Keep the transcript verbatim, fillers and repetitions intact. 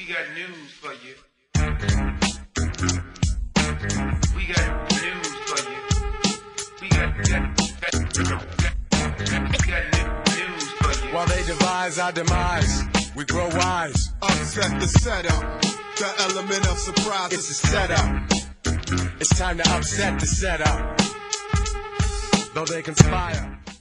got news for you. We got news for you. We got, got, got, got, got news for you. While they devise our demise, we grow wise. Upset the setup. The element of surprise It's a setup. It's time to upset the setup. Though they conspire.